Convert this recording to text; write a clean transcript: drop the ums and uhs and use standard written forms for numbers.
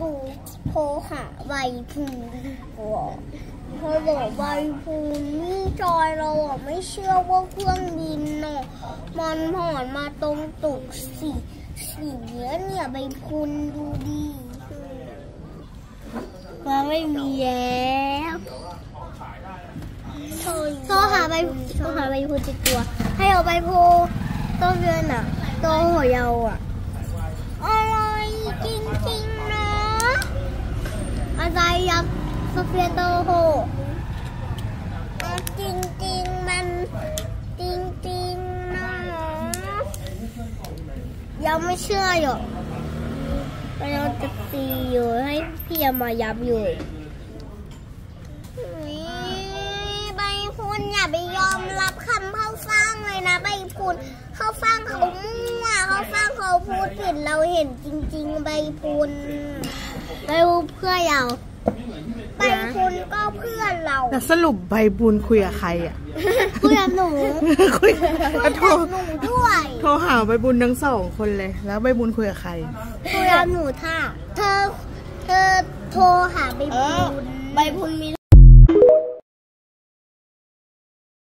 ดูโทรหาใบพูดีกว่าพอบอกใบพูนี่จอยเราไม่เชื่อว่าเครื่องบินน่ะมันผ่านมาตรงตึกสีเนี่ยใบพูดูดีว่าไม่มีแล้วโทรหาใบพูติดตัวให้เอาใบพูต้นเดือนอ่ะตัวหัวยาวอ่ะอะไรจริงๆนะอะไรยักษ์โซเฟียโตโหจริงๆมันจริงๆนะยังไม่เชื่ออยู่เราจะตีอยู่ให้พี่มายับอยู่ใบพูนอย่าไปยอมรับคำเข้าฟังเลยนะใบพูนเข้าฟังเขามั่วเข้าฟังเขาพูดผิดเราเห็นจริงๆใบพูนใบพูนเพื่อเราใบพูนก็เพื่อนเราแต่สรุปใบพูนคุยกับใครอ่ะคุยกับหนูคุยโทรด้วยโทรหาใบพูนทั้ง2 คนเลยแล้วใบพูนคุยกับใครคุยกับหนูท่าเธอโทรหาใบพูนมี